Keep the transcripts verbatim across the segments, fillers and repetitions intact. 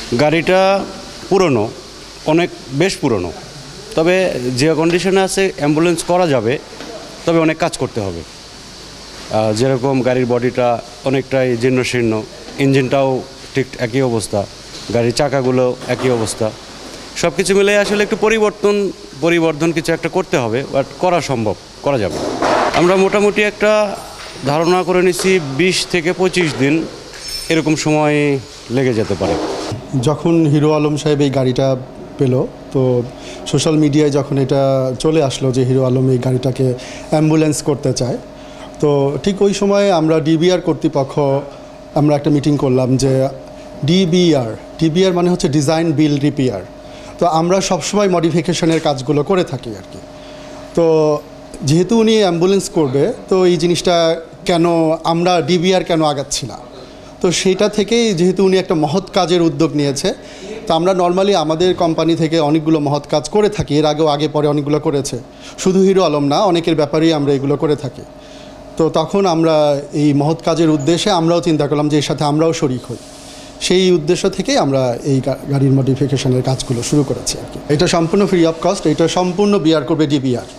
গাড়িটা পুরনো, অনেক বেশ পুরনো, তবে যে কন্ডিশনে আছে অ্যাম্বুলেন্স করা যাবে, তবে অনেক কাজ করতে হবে। যেরকম গাড়ির বডিটা অনেকটাই জীর্ণশীর্ণ, ইঞ্জিনটাও ঠিক একই অবস্থা, গাড়ির চাকাগুলো একই অবস্থা, সব কিছু মিলে আসলে একটু পরিবর্তন পরিবর্ধন কিছু একটা করতে হবে, বাট করা সম্ভব, করা যাবে। আমরা মোটামুটি একটা ধারণা করে নিচ্ছি বিশ থেকে পঁচিশ দিন এরকম সময় লেগে যেতে পারে। যখন হিরো আলম সাহেব এই গাড়িটা পেল, তো সোশ্যাল মিডিয়ায় যখন এটা চলে আসলো যে হিরো আলম এই গাড়িটাকে অ্যাম্বুলেন্স করতে চায়, তো ঠিক ওই সময় আমরা ডিবিআর কর্তৃপক্ষ আমরা একটা মিটিং করলাম যে ডিবিআর ডিবিআর মানে হচ্ছে ডিজাইন বিল্ড রিপেয়ার। তো আমরা সবসময় মডিফিকেশনের কাজগুলো করে থাকি আর কি। তো যেহেতু উনি অ্যাম্বুলেন্স করবে, তো এই জিনিসটা কেন আমরা ডিবিআর কেন আগাচ্ছি না, তো সেইটা থেকেই যেহেতু উনি একটা মহৎ কাজের উদ্যোগ নিয়েছে, তো আমরা নর্মালি আমাদের কোম্পানি থেকে অনেকগুলো মহৎ কাজ করে থাকি, এর আগেও আগে পরে অনেকগুলো করেছে, শুধু হিরো আলম না, অনেকের ব্যাপারেই আমরা এগুলো করে থাকি। তো তখন আমরা এই মহৎ কাজের উদ্দেশ্যে আমরাও চিন্তা করলাম যে এর সাথে আমরাও শরিক হই। সেই উদ্দেশ্য থেকেই আমরা এই গাড়ির মডিফিকেশনের কাজগুলো শুরু করেছি আর কি। এটা সম্পূর্ণ ফ্রি অফ কস্ট, এটা সম্পূর্ণ বিয়ার করবে ডিবিআর।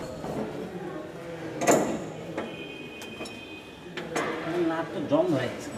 জং হয়ে গেছে।